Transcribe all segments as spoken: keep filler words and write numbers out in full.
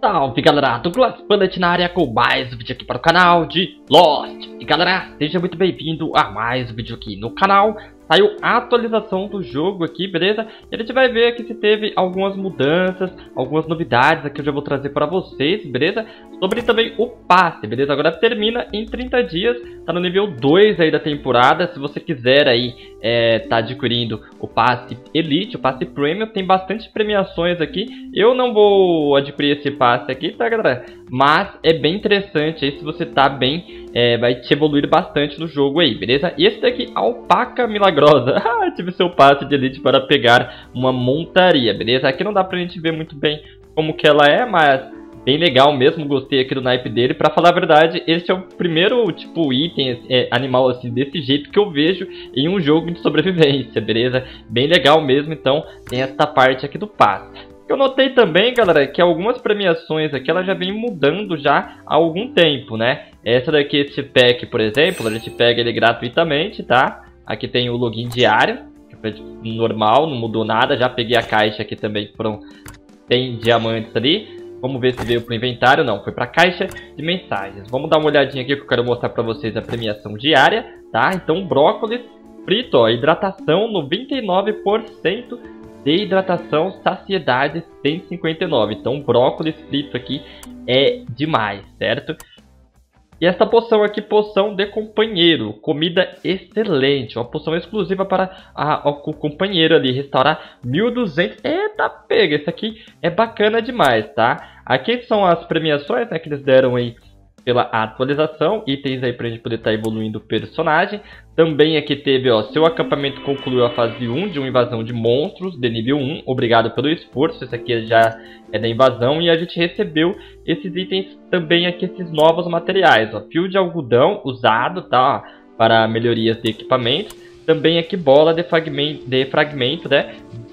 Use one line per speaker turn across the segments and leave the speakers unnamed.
Salve galera, Douglas Planet na área com mais um vídeo aqui para o canal de Lost. E galera, seja muito bem-vindo a mais um vídeo aqui no canal. Saiu a atualização do jogo aqui, beleza? E a gente vai ver aqui se teve algumas mudanças, algumas novidades aqui eu já vou trazer para vocês, beleza? Sobre também o passe, beleza? Agora termina em trinta dias, tá no nível dois aí da temporada. Se você quiser aí, é, tá adquirindo o passe Elite, o passe Premium, tem bastante premiações aqui. Eu não vou adquirir esse passe aqui, tá galera? Mas é bem interessante aí, se você tá bem, é, vai te evoluir bastante no jogo aí, beleza? E esse daqui, Alpaca Milagrosa. Ah, tive seu passe de Elite para pegar uma montaria, beleza? Aqui não dá pra gente ver muito bem como que ela é, mas bem legal mesmo, gostei aqui do naipe dele. Pra falar a verdade, esse é o primeiro, tipo, item, é, animal assim, desse jeito que eu vejo em um jogo de sobrevivência, beleza? Bem legal mesmo, então tem essa parte aqui do passe. Eu notei também, galera, que algumas premiações aqui, ela já vem mudando já há algum tempo, né? Essa daqui, esse pack, por exemplo, a gente pega ele gratuitamente, tá? Aqui tem o login diário, que é normal, não mudou nada. Já peguei a caixa aqui também, que foram cem diamantes ali. Vamos ver se veio pro inventário. Não, foi pra caixa de mensagens. Vamos dar uma olhadinha aqui que eu quero mostrar pra vocês a premiação diária, tá? Então, brócolis frito, ó, hidratação noventa e nove por cento de hidratação, saciedade cento e cinquenta e nove. Então, brócolis frito aqui é demais, certo? E essa poção aqui, poção de companheiro, comida excelente, uma poção exclusiva para a, o companheiro ali, restaurar mil e duzentos, eita pega, esse aqui é bacana demais, tá? Aqui são as premiações, né, que eles deram aí pela atualização, itens aí pra gente poder estar tá evoluindo o personagem. Também aqui teve, ó, seu acampamento concluiu a fase um de uma invasão de monstros de nível um, obrigado pelo esforço, esse aqui já é da invasão. E a gente recebeu esses itens também aqui, esses novos materiais, ó, fio de algodão usado, tá, para melhorias de equipamentos. Também aqui bola de fragmento, de fragmento, né,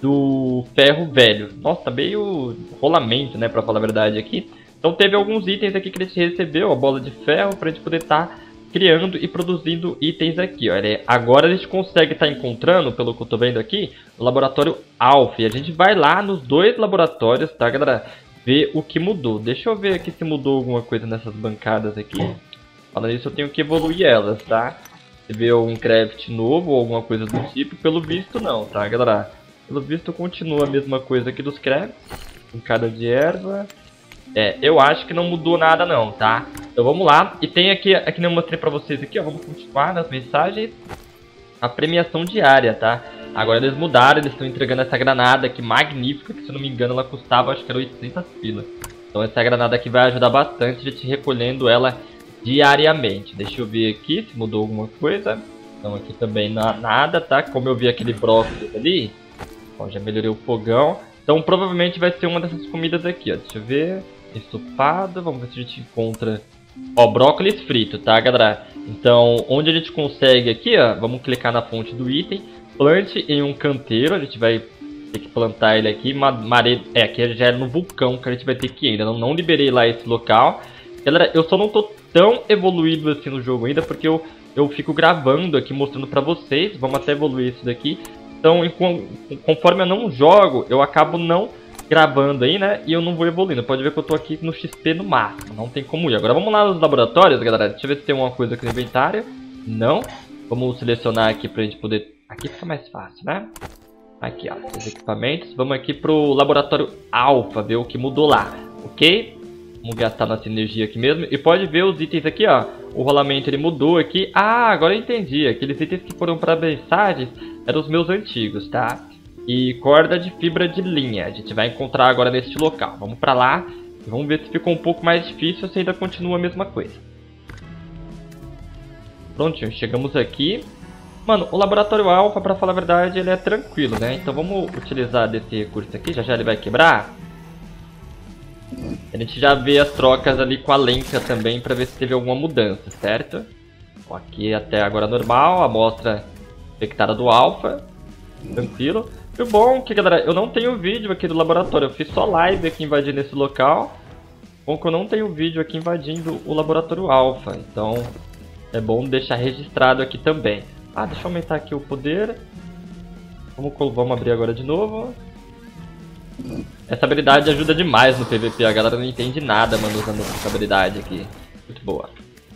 do ferro velho. Nossa, meio rolamento, né, pra falar a verdade aqui. Então teve alguns itens aqui que a gente recebeu, a bola de ferro, para a gente poder estar tá criando e produzindo itens aqui, ó. Agora a gente consegue estar tá encontrando, pelo que eu tô vendo aqui, o laboratório Alpha. E a gente vai lá nos dois laboratórios, tá galera, ver o que mudou. Deixa eu ver aqui se mudou alguma coisa nessas bancadas aqui. Falando isso, eu tenho que evoluir elas, tá? Se vê um craft novo ou alguma coisa do tipo, pelo visto não, tá galera? Pelo visto continua a mesma coisa aqui dos crafts, bancada de erva. É, eu acho que não mudou nada não, tá? Então vamos lá. E tem aqui, aqui eu mostrei pra vocês aqui, ó. Vamos continuar nas mensagens. A premiação diária, tá? Agora eles mudaram, eles estão entregando essa granada aqui magnífica, que se eu não me engano ela custava, acho que era oitocentas pilas. Então essa granada aqui vai ajudar bastante a gente recolhendo ela diariamente. Deixa eu ver aqui se mudou alguma coisa. Então aqui também não, nada, tá? Como eu vi aquele brócolis ali, ó, já melhorei o fogão. Então provavelmente vai ser uma dessas comidas aqui, ó. Deixa eu ver. Estufado, vamos ver se a gente encontra, ó, brócolis frito, tá galera? Então, onde a gente consegue aqui, ó, vamos clicar na fonte do item, plante em um canteiro, a gente vai ter que plantar ele aqui, mare... é, aqui já é no vulcão que a gente vai ter que ir, ainda não, não liberei lá esse local. Galera, eu só não tô tão evoluído assim no jogo ainda, porque eu, eu fico gravando aqui, mostrando pra vocês, vamos até evoluir isso daqui. Então, conforme eu não jogo, eu acabo não gravando aí, né? E eu não vou evoluindo. Pode ver que eu tô aqui no X P no máximo. Não tem como ir. Agora vamos lá nos laboratórios, galera. Deixa eu ver se tem alguma coisa aqui no inventário. Não. Vamos selecionar aqui pra gente poder... Aqui fica mais fácil, né? Aqui, ó. Os equipamentos. Vamos aqui pro laboratório Alpha, ver o que mudou lá. Ok? Vamos gastar nossa energia aqui mesmo. E pode ver os itens aqui, ó. O rolamento ele mudou aqui. Ah, agora eu entendi. Aqueles itens que foram para mensagens eram os meus antigos, tá? E corda de fibra de linha, a gente vai encontrar agora neste local. Vamos pra lá e vamos ver se ficou um pouco mais difícil ou se ainda continua a mesma coisa. Prontinho, chegamos aqui. Mano, o laboratório Alpha, pra falar a verdade, ele é tranquilo, né? Então vamos utilizar desse recurso aqui, já já ele vai quebrar. A gente já vê as trocas ali com a Lenka também pra ver se teve alguma mudança, certo? Ó, aqui até agora normal, a amostra infectada do Alpha. Tranquilo. E o bom que, galera, eu não tenho vídeo aqui do laboratório. Eu fiz só live aqui invadindo esse local. Bom que eu não tenho vídeo aqui invadindo o laboratório Alpha. Então, é bom deixar registrado aqui também. Ah, deixa eu aumentar aqui o poder. Vamos, vamos abrir agora de novo. Essa habilidade ajuda demais no P V P. A galera não entende nada, mano, usando essa habilidade aqui. Muito boa.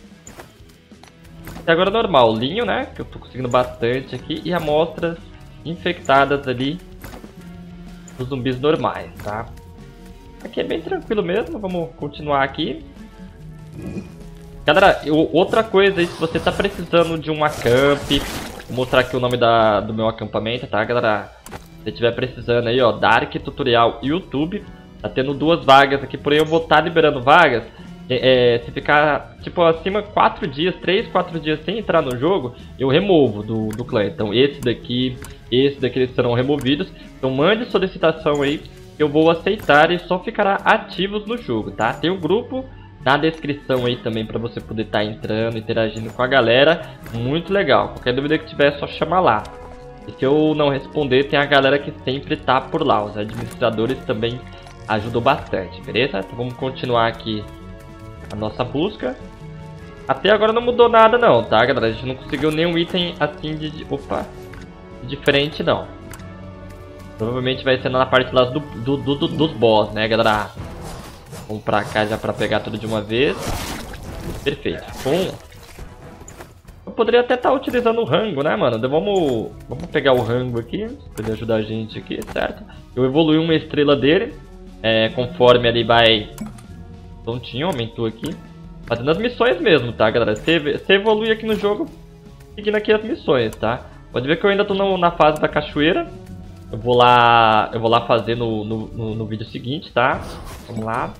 E agora normal, linho, né? Que eu tô conseguindo bastante aqui. E amostras infectadas ali dos zumbis normais, tá? Aqui é bem tranquilo mesmo. Vamos continuar aqui. Galera, eu, outra coisa aí, se você tá precisando de um acamp, vou mostrar aqui o nome da, do meu acampamento, tá, galera? Se você estiver precisando aí, ó, Dark Tutorial YouTube, tá tendo duas vagas aqui, porém eu vou estar tá liberando vagas. É, é, se ficar, tipo, acima quatro dias, três, quatro dias sem entrar no jogo, eu removo do, do clã. Então esse daqui, esse daqui eles serão removidos. Então mande solicitação aí, eu vou aceitar e só ficará ativos no jogo, tá? Tem um grupo na descrição aí também para você poder estar tá entrando, interagindo com a galera. Muito legal. Qualquer dúvida que tiver é só chamar lá. E se eu não responder, tem a galera que sempre tá por lá. Os administradores também ajudam bastante, beleza? Então vamos continuar aqui a nossa busca. Até agora não mudou nada não, tá, galera? A gente não conseguiu nenhum item assim de... Opa! Diferente não. Provavelmente vai ser na parte lá do, do, do, do, dos boss, né, galera? Vamos pra cá já pra pegar tudo de uma vez. Perfeito. Bom. Eu poderia até estar tá utilizando o rango, né, mano? Então, vamos, vamos pegar o rango aqui. Pra ele ajudar a gente aqui, certo? Eu evolui uma estrela dele. É, conforme ele vai... Prontinho, aumentou aqui. Fazendo as missões mesmo, tá, galera? Você, você evolui aqui no jogo seguindo aqui as missões, tá? Pode ver que eu ainda tô no, na fase da cachoeira. Eu vou lá, eu vou lá fazer no, no, no, no vídeo seguinte, tá? Vamos lá.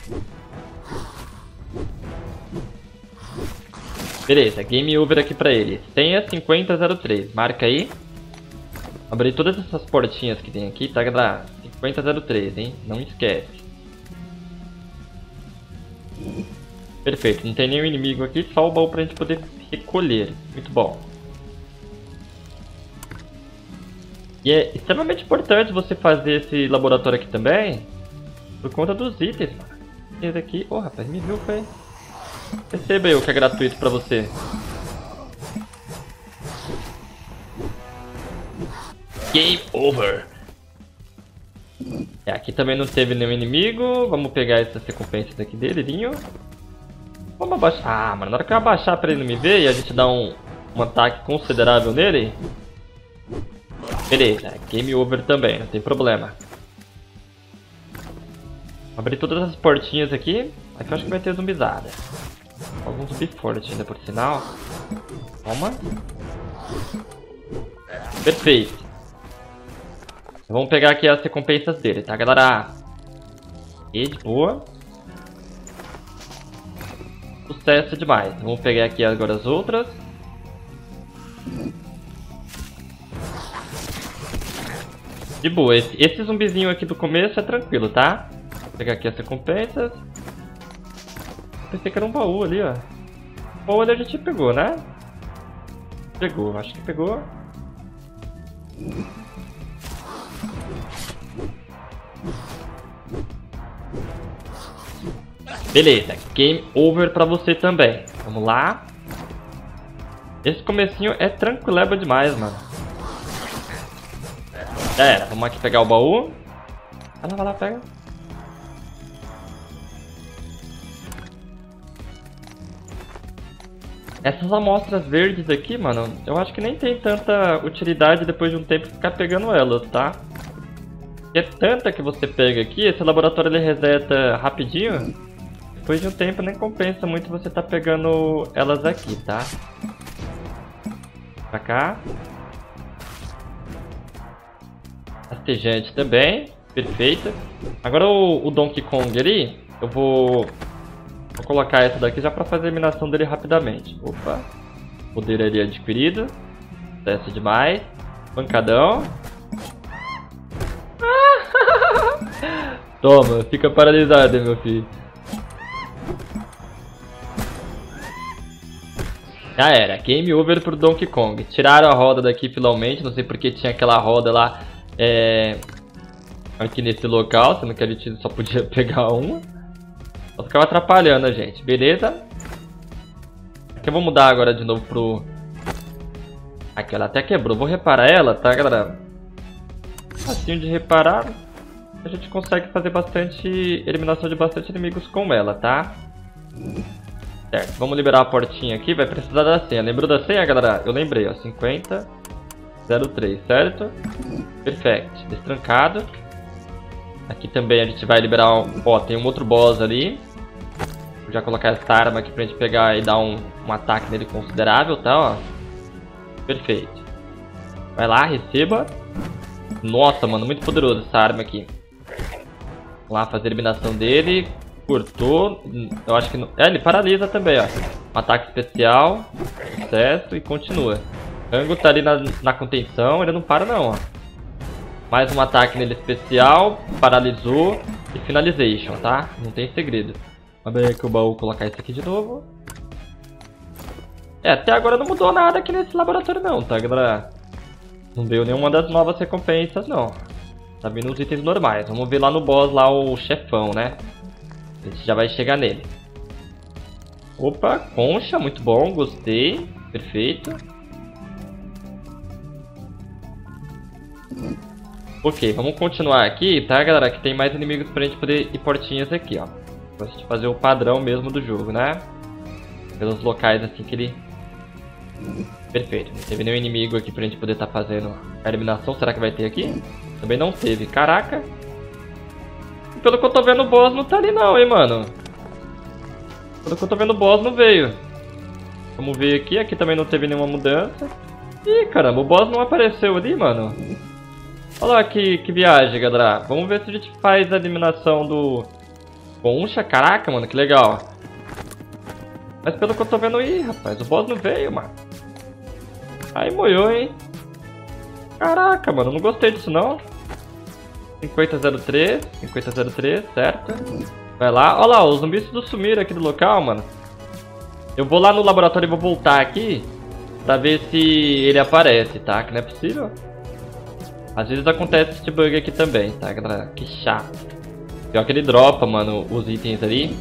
Beleza, game over aqui pra ele. Senha cinquenta zero três, marca aí. Abri todas essas portinhas que tem aqui, tá, galera? cinquenta zero três, hein? Não esquece. Perfeito, não tem nenhum inimigo aqui, só o baú pra gente poder recolher. Muito bom. E é extremamente importante você fazer esse laboratório aqui também, por conta dos itens, mano. Esse aqui, ô oh, rapaz, me viu, foi? Receba aí o que é gratuito pra você. Game over. É, aqui também não teve nenhum inimigo. Vamos pegar essas recompensas aqui dele, Linho. Vamos abaixar. Ah, mano, na hora que eu abaixar pra ele não me ver e a gente dar um, um ataque considerável nele. Beleza, game over também, não tem problema. Abrir todas as portinhas aqui. Aqui eu acho que vai ter zumbizada. Algum zumbi forte ainda por sinal. Toma. Perfeito. Vamos pegar aqui as recompensas dele, tá, galera? E de boa. Sucesso demais. Vamos pegar aqui agora as outras. De boa, esse, esse zumbizinho aqui do começo é tranquilo, tá? Vou pegar aqui as recompensas. Pensei que era um baú ali, ó. O baú ali a gente pegou, né? Pegou, acho que pegou. Beleza, game over pra você também. Vamos lá. Esse comecinho é tranquileba demais, mano. Já era, vamos aqui pegar o baú. Vai lá, vai lá, pega. Essas amostras verdes aqui, mano, eu acho que nem tem tanta utilidade depois de um tempo ficar pegando elas, tá? É tanta que você pega aqui, esse laboratório ele reseta rapidinho. Depois de um tempo nem compensa muito você tá pegando elas aqui, tá? Pra cá. Rastejante também, perfeito. Agora o, o Donkey Kong ali, eu vou, vou colocar essa daqui já pra fazer a eliminação dele rapidamente. Opa, poder ali adquirido, desce demais, pancadão. Toma, fica paralisado, meu filho. Já era, game over pro Donkey Kong. Tiraram a roda daqui finalmente, não sei porque tinha aquela roda lá. É... Aqui nesse local, sendo que a gente só podia pegar uma. Só ficava atrapalhando a gente, beleza? Aqui eu vou mudar agora de novo pro... Aqui ela até quebrou, vou reparar ela, tá, galera? Facinho de reparar. a gente consegue fazer bastante eliminação de bastante inimigos com ela, tá? Certo, vamos liberar a portinha aqui, vai precisar da senha. Lembrou da senha, galera? Eu lembrei, ó, cinquenta zero três, certo? Perfeito, destrancado. Aqui também a gente vai liberar, um... ó, tem um outro boss ali. Vou já colocar essa arma aqui pra gente pegar e dar um, um ataque nele considerável, tá, ó. Perfeito. Vai lá, receba. Nossa, mano, muito poderoso essa arma aqui. Vamos lá fazer a eliminação dele. Cortou. Eu acho que não... É, ele paralisa também, ó. Um ataque especial. Sucesso e continua. Rango tá ali na, na contenção. Ele não para não, ó. Mais um ataque nele especial. Paralisou. E finalization, tá? Não tem segredo. Vamos ver aqui o baú, colocar isso aqui de novo. É, até agora não mudou nada aqui nesse laboratório não, tá, galera? Não veio nenhuma das novas recompensas, não. Tá vindo os itens normais. Vamos ver lá no boss, lá o chefão, né? A gente já vai chegar nele. Opa, concha, muito bom, gostei. Perfeito. Ok, vamos continuar aqui, tá, galera? Que tem mais inimigos pra gente poder ir portinhas aqui, ó. Pra gente fazer o padrão mesmo do jogo, né? Pelos locais assim que ele... Perfeito, não teve nenhum inimigo aqui pra gente poder estar tá fazendo a eliminação. Será que vai ter aqui? Também não teve, caraca. E pelo que eu tô vendo o boss não tá ali não, hein, mano. Pelo que eu tô vendo o boss não veio. Vamos ver aqui, aqui também não teve nenhuma mudança. Ih, caramba, o boss não apareceu ali, mano. Olha lá que, que viagem, galera. Vamos ver se a gente faz a eliminação do... Concha, caraca, mano, que legal. Mas pelo que eu tô vendo aí, rapaz, o boss não veio, mano. Aí moiou, hein. Caraca, mano, não gostei disso não. cinquenta zero três, cinquenta zero três, certo. Vai lá, olha lá, os zumbis do sumiram aqui do local, mano. Eu vou lá no laboratório e vou voltar aqui pra ver se ele aparece, tá? Que não é possível. Às vezes acontece esse bug aqui também, tá, galera? Que chato. Pior que ele dropa, mano, os itens ali.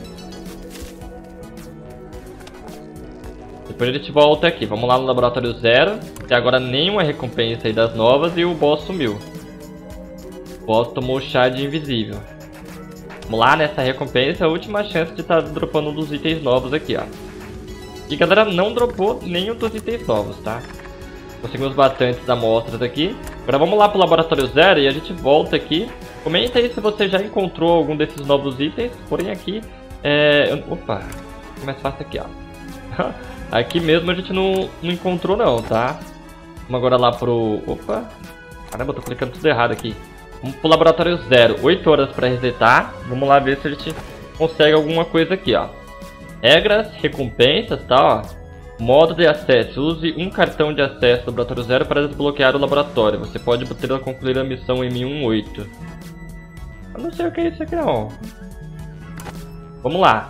Depois a gente volta aqui. Vamos lá no laboratório zero. Até agora nenhuma recompensa aí das novas e o boss sumiu. O boss tomou o chá de invisível. Vamos lá nessa recompensa. A última chance de estar tá dropando um dos itens novos aqui, ó. E galera, não dropou nenhum dos itens novos, tá? Conseguimos bastantes amostras aqui. Agora vamos lá pro laboratório zero e a gente volta aqui. Comenta aí se você já encontrou algum desses novos itens. Porém aqui, é... eu... opa, é mais fácil aqui, ó. Aqui mesmo a gente não, não encontrou não, tá? Vamos agora lá pro... Opa! Caramba, eu tô clicando tudo errado aqui. Vamos pro laboratório zero. oito horas pra resetar. Vamos lá ver se a gente consegue alguma coisa aqui, ó. Regras, recompensas, tá, ó. Modo de acesso. Use um cartão de acesso do laboratório zero para desbloquear o laboratório. Você pode ter a concluir a missão M dezoito. Eu não sei o que é isso aqui não. Vamos lá.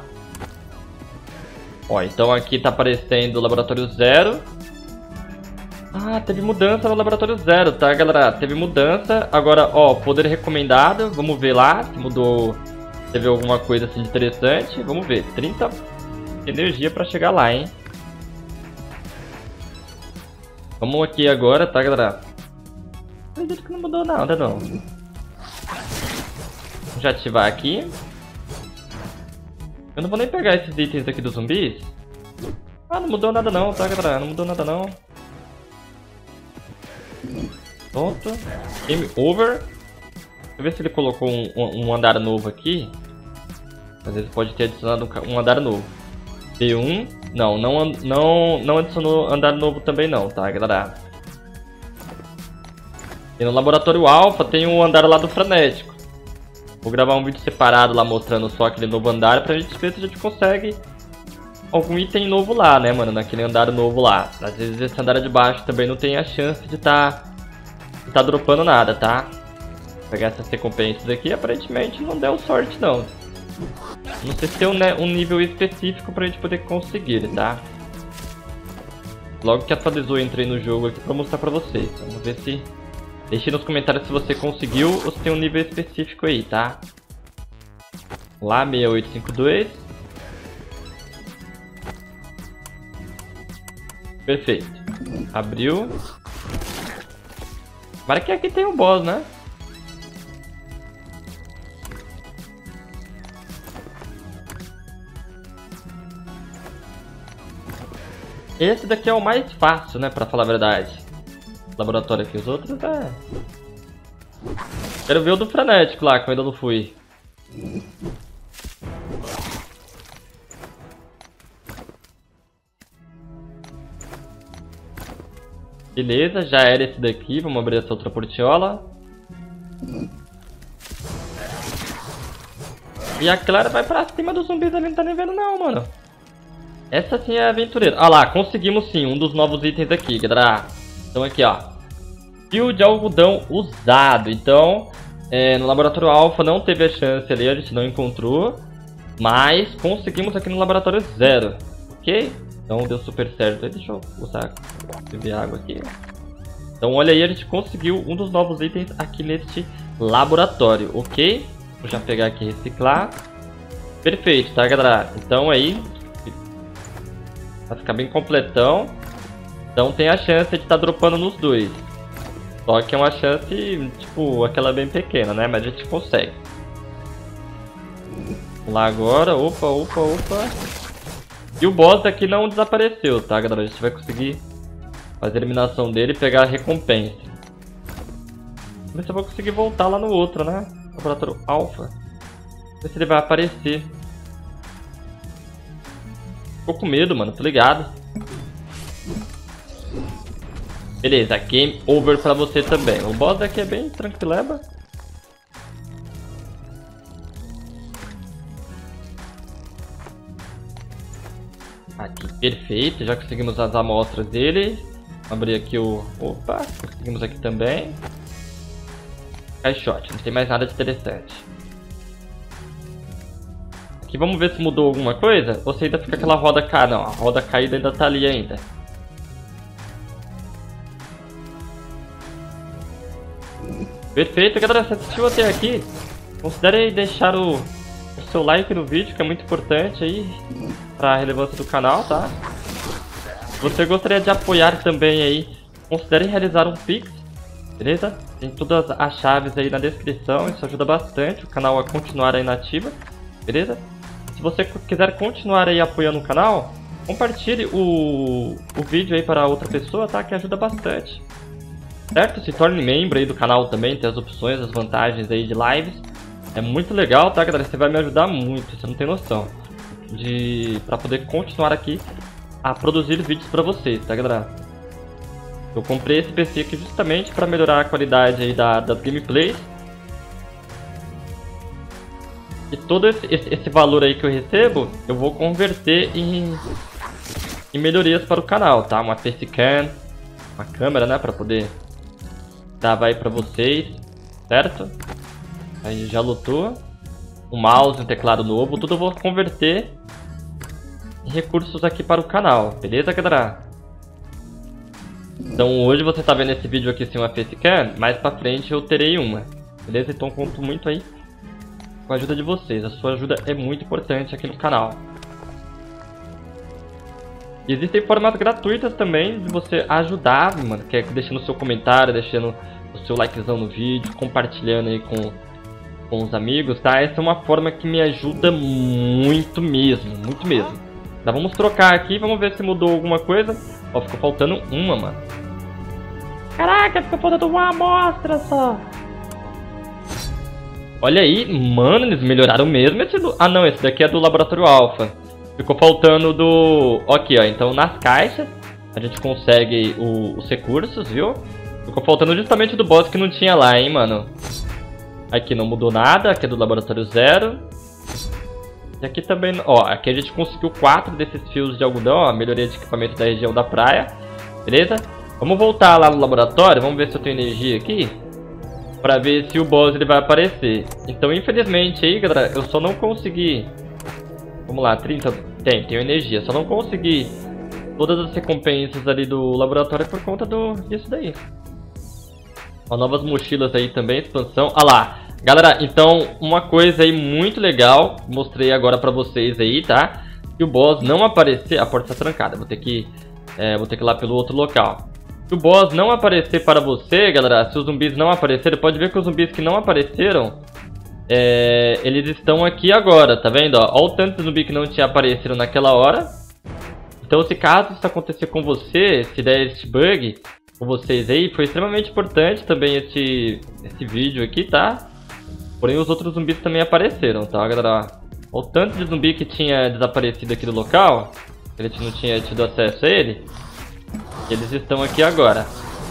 Ó, então aqui tá aparecendo o laboratório zero. Ah, teve mudança no laboratório zero, tá, galera? Teve mudança. Agora, ó, poder recomendado. Vamos ver lá se mudou. Teve alguma coisa assim interessante. Vamos ver. trinta energia pra chegar lá, hein? Vamos aqui agora, tá, galera? Acredito que não mudou nada, não. Vamos já ativar aqui. Eu não vou nem pegar esses itens aqui dos zumbis. Ah, não mudou nada não, tá, galera? Não mudou nada não. Pronto. Game over. Deixa eu ver se ele colocou um, um andar novo aqui. Às vezes pode ter adicionado um andar novo. B um. Não, não, não, não adicionou andar novo também não, tá, galera? E no laboratório alfa tem o andar lá do frenético. Vou gravar um vídeo separado lá mostrando só aquele novo andar pra gente ver se a gente consegue algum item novo lá, né, mano? Naquele andar novo lá. Às vezes esse andar de baixo também não tem a chance de tá, de tá dropando nada, tá? Vou pegar essas recompensas aqui, aparentemente não deu sorte não. Não sei se tem um, né, um nível específico pra gente poder conseguir, tá? Logo que atualizou eu entrei no jogo aqui pra mostrar pra vocês. Vamos ver se... Deixe nos comentários se você conseguiu ou se tem um nível específico aí, tá? Lá, seis oito cinco dois. Perfeito. Abriu. Para que aqui tem um boss, né? Esse daqui é o mais fácil, né, pra falar a verdade. Laboratório aqui, os outros é... Quero ver o do frenético lá, que eu ainda não fui. Beleza, já era esse daqui. Vamos abrir essa outra portiola. E a Clara vai pra cima dos zumbis ali, não tá nem vendo não, mano. Essa sim é aventureira. Ah lá, conseguimos sim um dos novos itens aqui, galera. Então aqui, ó. Fio de algodão usado. Então, é, no laboratório alfa não teve a chance ali, a gente não encontrou. Mas conseguimos aqui no laboratório zero. Ok? Então deu super certo. Deixa eu usar, beber água aqui. Então olha aí, a gente conseguiu um dos novos itens aqui neste laboratório, ok? Vou já pegar aqui e reciclar. Perfeito, tá, galera? Então aí, vai ficar bem completão. Então tem a chance de estar tá dropando nos dois. Só que é uma chance, tipo, aquela bem pequena, né? Mas a gente consegue. Vamos lá agora. Opa, opa, opa. E o boss aqui não desapareceu, tá, galera? A gente vai conseguir fazer a eliminação dele e pegar a recompensa. Vamos ver se eu vou conseguir voltar lá no outro, né? Laboratório Alpha. Ver se ele vai aparecer. Ficou com medo, mano. Tô ligado. Beleza, game over pra você também. O boss aqui é bem tranquileba. Aqui, perfeito. Já conseguimos as amostras dele. Abrir aqui o... Opa, conseguimos aqui também. Caixote, não tem mais nada de interessante. Aqui vamos ver se mudou alguma coisa. Ou se ainda fica aquela roda cá. Não, a roda caída ainda tá ali ainda. Perfeito, galera, se assistiu até aqui, considere deixar o, o seu like no vídeo, que é muito importante aí para a relevância do canal, tá? Se você gostaria de apoiar também aí, considere realizar um Pix, beleza? Tem todas as chaves aí na descrição, isso ajuda bastante o canal a continuar aí na ativa, beleza? Se você quiser continuar aí apoiando o canal, compartilhe o, o vídeo aí para outra pessoa, tá? Que ajuda bastante. Certo? Se torne membro aí do canal também, tem as opções, as vantagens aí de lives. É muito legal, tá, galera? Você vai me ajudar muito, você não tem noção. De... Pra poder continuar aqui a produzir vídeos pra vocês, tá, galera? Eu comprei esse P C aqui justamente pra melhorar a qualidade aí da, das gameplays. E todo esse, esse, esse valor aí que eu recebo, eu vou converter em, em melhorias para o canal, tá? Uma facecam, uma câmera, né, pra poder... Vai aí pra vocês, certo? Aí já lutou. Um mouse, um teclado novo, tudo eu vou converter em recursos aqui para o canal, beleza, galera? Então hoje você tá vendo esse vídeo aqui sem uma facecam, mais pra frente eu terei uma, beleza? Então conto muito aí com a ajuda de vocês, a sua ajuda é muito importante aqui no canal. E existem formas gratuitas também de você ajudar, mano, que é deixando o seu comentário, deixando o seu likezão no vídeo, compartilhando aí com, com os amigos, tá? Essa é uma forma que me ajuda muito mesmo, muito mesmo. Tá, vamos trocar aqui, vamos ver se mudou alguma coisa. Ó, ficou faltando uma, mano. Caraca, ficou faltando uma amostra só. Olha aí, mano, eles melhoraram mesmo esse do... Ah não, esse daqui é do Laboratório Alpha. Ficou faltando do... Aqui, ó, então nas caixas a gente consegue o... os recursos, viu? Ficou faltando justamente do boss que não tinha lá, hein, mano. Aqui não mudou nada, aqui é do Laboratório Zero. E aqui também, ó, aqui a gente conseguiu quatro desses fios de algodão, ó, melhoria de equipamento da região da praia. Beleza? Vamos voltar lá no laboratório, vamos ver se eu tenho energia aqui. Pra ver se o boss ele vai aparecer. Então, infelizmente aí, galera, eu só não consegui... Vamos lá, trinta... Tem, tenho energia. Só não consegui todas as recompensas ali do laboratório por conta do... disso daí. Ó, novas mochilas aí também, expansão. Ah lá, galera, então uma coisa aí muito legal, mostrei agora pra vocês aí, tá? Se o boss não aparecer, a porta está trancada, vou ter que, é, vou ter que ir lá pelo outro local. Se o boss não aparecer para você, galera, se os zumbis não aparecerem, pode ver que os zumbis que não apareceram, é, eles estão aqui agora, tá vendo? Ó, ó o tanto de zumbi que não tinha aparecido naquela hora. Então, se caso isso acontecer com você, se der esse bug com vocês aí, foi extremamente importante também esse, esse vídeo aqui, tá? Porém, os outros zumbis também apareceram, tá, galera? O tanto de zumbi que tinha desaparecido aqui do local, que a gente não tinha tido acesso a ele, eles estão aqui agora.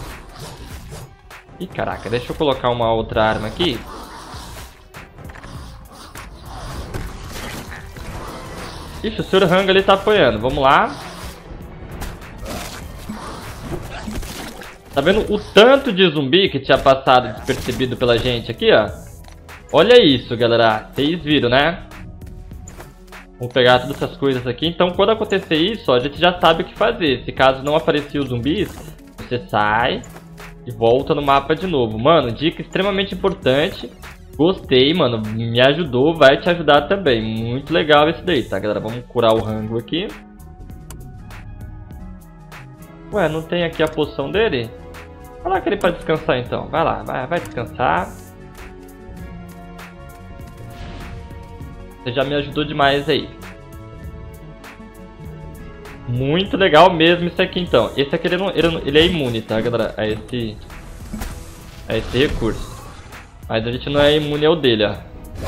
Ih, caraca, deixa eu colocar uma outra arma aqui. Ixi, o senhor Rango ali tá apoiando, vamos lá. Tá vendo o tanto de zumbi que tinha passado despercebido pela gente aqui, ó? Olha isso, galera. Vocês viram, né? Vamos pegar todas essas coisas aqui. Então, quando acontecer isso, ó, a gente já sabe o que fazer. Se caso não aparecer os zumbis, você sai e volta no mapa de novo. Mano, dica extremamente importante. Gostei, mano. Me ajudou, vai te ajudar também. Muito legal esse daí, tá, galera? Vamos curar o Rango aqui. Ué, não tem aqui a poção dele? Vai lá que ele pode descansar então. Vai lá, vai, vai descansar. Você já me ajudou demais aí. Muito legal mesmo isso aqui então. Esse aqui ele, não, ele, ele é imune, tá, galera? A esse, a esse recurso. Mas a gente não é imune ao dele, ó.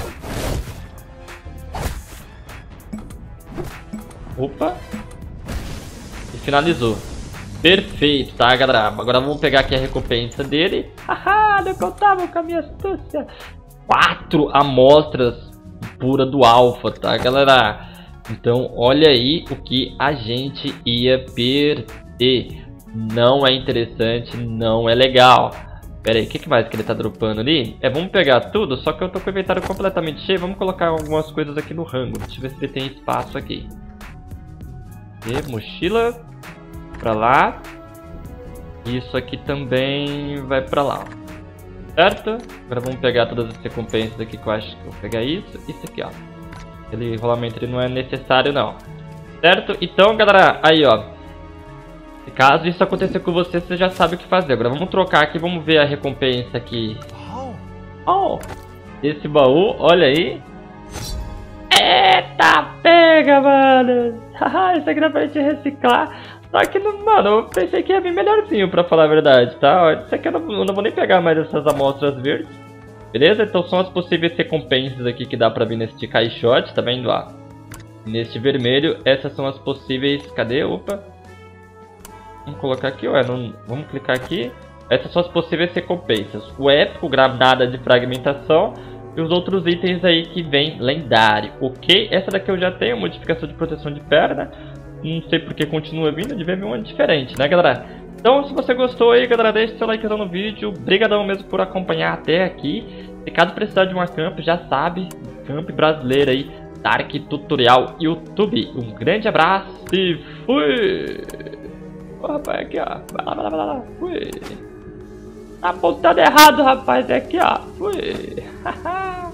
Opa. E finalizou. Perfeito, tá, galera? Agora vamos pegar aqui a recompensa dele. Haha, não contava com a minha astúcia. Quatro amostras pura do alfa, tá, galera? Então, olha aí o que a gente ia perder. Não é interessante, não é legal. Pera aí, o que, que mais que ele tá dropando ali? É, vamos pegar tudo, só que eu tô com o inventário completamente cheio. Vamos colocar algumas coisas aqui no rango. Deixa eu ver se ele tem espaço aqui. E mochila pra lá. Isso aqui também vai pra lá, certo? Agora vamos pegar todas as recompensas aqui que eu acho que eu vou pegar isso. Isso aqui, ó. Aquele rolamento ele não é necessário não, certo? Então, galera, aí, ó. Caso isso acontecer com você, você já sabe o que fazer. Agora vamos trocar aqui, vamos ver a recompensa aqui. Oh, esse baú, olha aí. Eita, pega, mano. Haha, isso aqui dá pra gente reciclar. Só que, mano, eu pensei que ia vir melhorzinho, pra falar a verdade, tá? Isso aqui eu não, eu não vou nem pegar mais essas amostras verdes. Beleza? Então são as possíveis recompensas aqui que dá pra vir neste caixote, tá vendo? Ó, neste vermelho, essas são as possíveis... Cadê? Opa. Vamos colocar aqui, ó. Não... Vamos clicar aqui. Essas são as possíveis recompensas. O épico, granada de fragmentação. E os outros itens aí que vem lendário, ok? Essa daqui eu já tenho, modificação de proteção de perna. Não sei porque continua vindo, devia vir uma diferente, né, galera? Então, se você gostou aí, galera, deixe seu likezão no vídeo. Obrigadão mesmo por acompanhar até aqui. Se caso precisar de uma camp, já sabe, camp brasileira aí, Dark Tutorial YouTube. Um grande abraço e fui! Ô, rapaz, aqui, ó. Vai lá, vai lá, vai lá. Fui! Tá apontado errado, rapaz. É aqui, ó. Fui!